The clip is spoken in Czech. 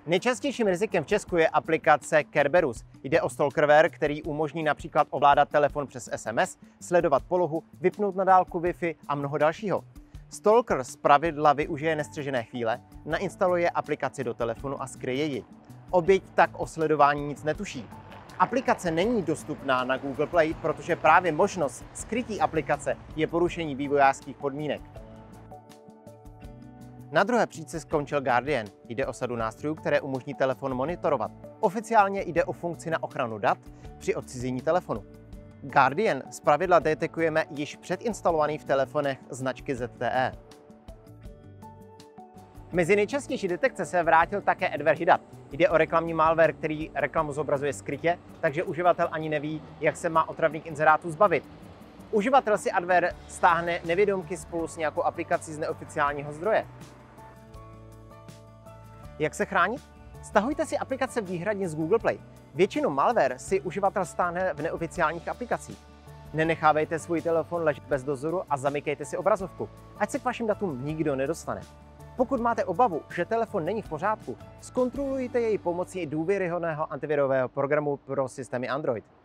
Nejčastějším rizikem v Česku je aplikace Kerberos. Jde o stalkerware, který umožní například ovládat telefon přes SMS, sledovat polohu, vypnout na dálku Wi-Fi a mnoho dalšího. Stalker zpravidla využije nestřežené chvíle, nainstaluje aplikaci do telefonu a skryje ji. Oběť tak o sledování nic netuší. Aplikace není dostupná na Google Play, protože právě možnost skrytí aplikace je porušení vývojářských podmínek. Na druhé příčce skončil Guardian. Jde o sadu nástrojů, které umožní telefon monitorovat. Oficiálně jde o funkci na ochranu dat při odcizení telefonu. Guardian zpravidla detekujeme již předinstalovaný v telefonech značky ZTE. Mezi nejčastější detekce se vrátil také adware Hidat. Jde o reklamní malware, který reklamu zobrazuje skrytě, takže uživatel ani neví, jak se má otravných inzerátů zbavit. Uživatel si adware stáhne nevědomky spolu s nějakou aplikací z neoficiálního zdroje. Jak se chránit? Stahujte si aplikace výhradně z Google Play. Většinu malware si uživatel stáhne v neoficiálních aplikacích. Nenechávejte svůj telefon ležet bez dozoru a zamykejte si obrazovku, ať se k vašim datům nikdo nedostane. Pokud máte obavu, že telefon není v pořádku, zkontrolujte jej pomocí důvěryhodného antivirového programu pro systémy Android.